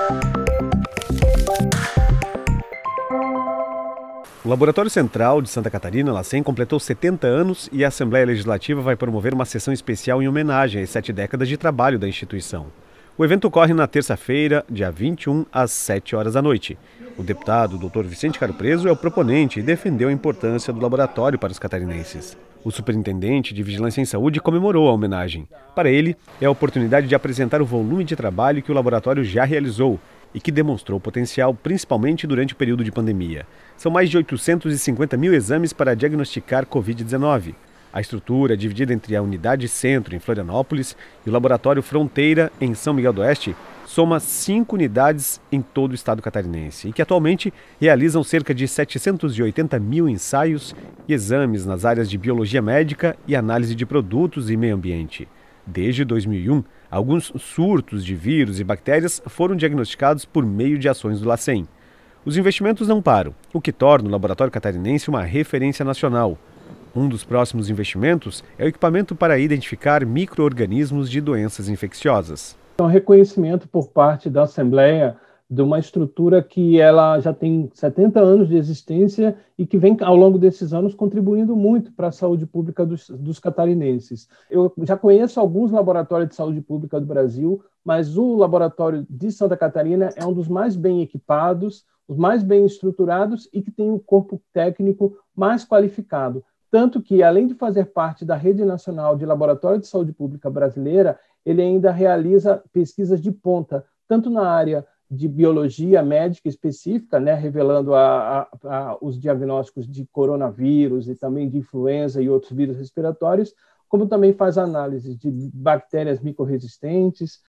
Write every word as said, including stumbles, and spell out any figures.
O Laboratório Central de Santa Catarina, LACEN, completou setenta anos e a Assembleia Legislativa vai promover uma sessão especial em homenagem às sete décadas de trabalho da instituição. O evento ocorre na terça-feira, dia vinte e um, às sete horas da noite. O deputado doutor Vicente Caro Preso é o proponente e defendeu a importância do laboratório para os catarinenses. O superintendente de Vigilância em Saúde comemorou a homenagem. Para ele, é a oportunidade de apresentar o volume de trabalho que o laboratório já realizou e que demonstrou potencial, principalmente durante o período de pandemia. São mais de oitocentos e cinquenta mil exames para diagnosticar covid dezenove. A estrutura é dividida entre a Unidade Centro, em Florianópolis, e o Laboratório Fronteira, em São Miguel do Oeste, soma cinco unidades em todo o estado catarinense e que atualmente realizam cerca de setecentos e oitenta mil ensaios e exames nas áreas de biologia médica e análise de produtos e meio ambiente. Desde dois mil e um, alguns surtos de vírus e bactérias foram diagnosticados por meio de ações do LACEN. Os investimentos não param, o que torna o Laboratório Catarinense uma referência nacional. Um dos próximos investimentos é o equipamento para identificar micro-organismos de doenças infecciosas. É um reconhecimento por parte da Assembleia de uma estrutura que ela já tem setenta anos de existência e que vem, ao longo desses anos, contribuindo muito para a saúde pública dos, dos catarinenses. Eu já conheço alguns laboratórios de saúde pública do Brasil, mas o laboratório de Santa Catarina é um dos mais bem equipados, os mais bem estruturados e que tem um corpo técnico mais qualificado. Tanto que, além de fazer parte da Rede Nacional de Laboratório de Saúde Pública Brasileira, ele ainda realiza pesquisas de ponta, tanto na área de biologia médica específica, né, revelando a, a, a, os diagnósticos de coronavírus e também de influenza e outros vírus respiratórios, como também faz análise de bactérias microrresistentes,